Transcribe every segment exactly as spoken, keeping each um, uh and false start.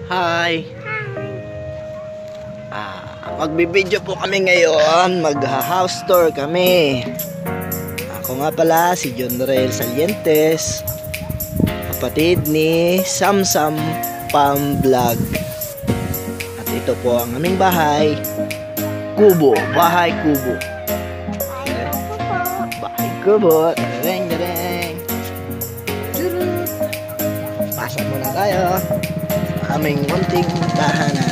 Hi! Ah, magbibideo po kami ngayon. Mag-house tour kami. Ako nga pala si John Rael Salientes, kapatid ni Samsam Pam Vlog. At ito po ang aming bahay. Kubo. Bahay kubo. Bahay kubo. Dareng, dareng. Pasok muna tayo sa aming munting tahanan.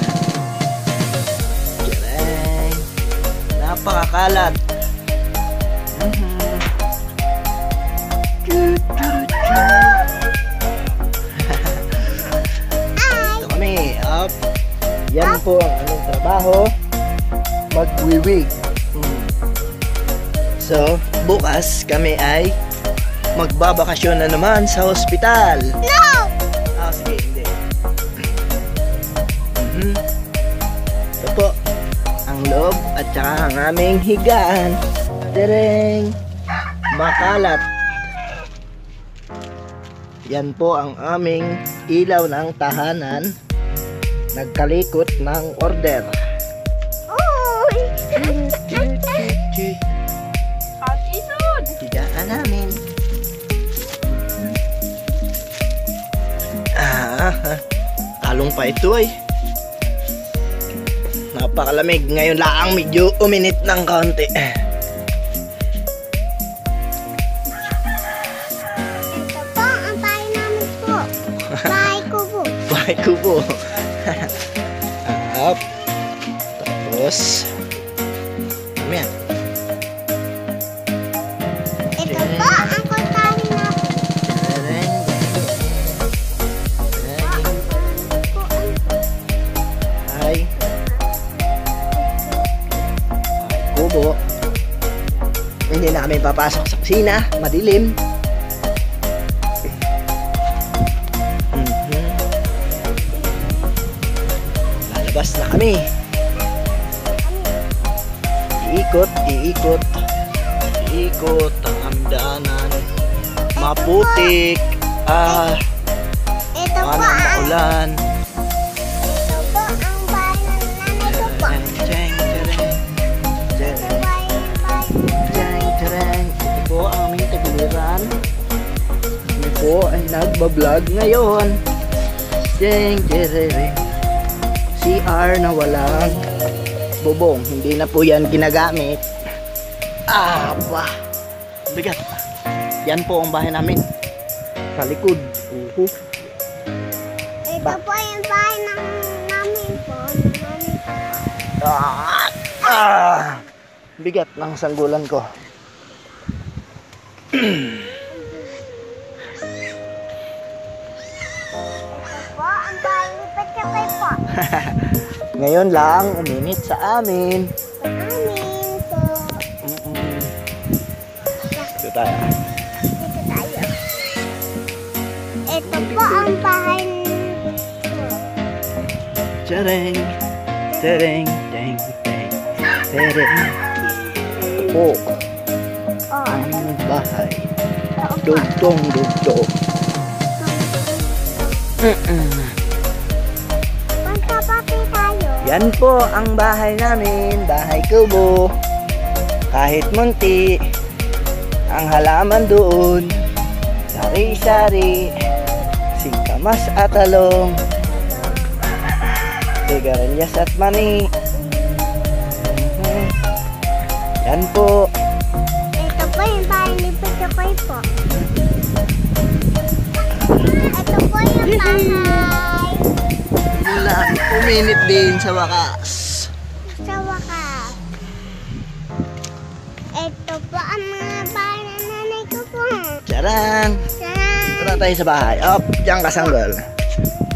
Dareng. Napakakalat. Ito kami. Up. Yan po ang aming trabaho. Magwiwig. hmm. So, bukas kami ay magbabakasyon na naman sa hospital. No! Ah, sige, hindi. mm-hmm. Ito po ang loob at saka ang aming higaan. Tereng. Makalat. Yan po ang aming ilaw ng tahanan. Nagkalikot ng order. Uy! Pag-isod! Higaan namin. Ah, talong pa ito ay. Napakalamig. Ngayon lang medyo uminit ng kaunti. Ito po ang bahay namin po. Bahay kubo. Bahay kubo. Up. Tapos yan. Ito po ang kontahin namin. Ay. Kubo. Hindi na kami papasok sa kusina. Madilim. Mhm. Lalabas na kami. Iikot, iikot. Iikot ang amdanan. Maputik. Ah, Ito po paano ang maulan. Ito po ang bahay ng nanay ko po. Jeng, tereng. Jeng, Ito bahay ng bahay. jeng, tereng. Ito po ang aming tagiliran. Kami po ay nagbablog ngayon. Jeng, tereng. C R na walang bubong. Hindi na po yan ginagamit. Ah, ba. Bigat. Yan po ang bahay namin. Sa likod. Uhu. Ito Ba- po yung bahay ng namin po. Namin po. Ah, ah, bigat ng sanggulan ko. Ito po ang bahay ni Pachapay po. Ngayon lang uminit sa amin. Amin po. Mm-mm. Ito tayo. Dito tayo. Ito po ang bahay ko. Tereng, tereng, teng, teng, tereng. Po Oh, ang bahay. ito po. Dugtong, dugtong. Mm-mm. Punta pa po tayo. Yan po ang bahay namin. Bahay kubo. Kahit munti, ang halaman doon. Sari-sari. Singkamas at talong. Sigarilyas at mani. Mhm. Yan po. Ito po yung bahay ni Pachapay po. Ito po yung bahay. Mula, uminit din sa wakas. Sa wakas. Ito po ang mga bahay ng nanay ko po. Tsaran! Tara! Ito na tayo sa bahay. Up, diyan ka sanggol.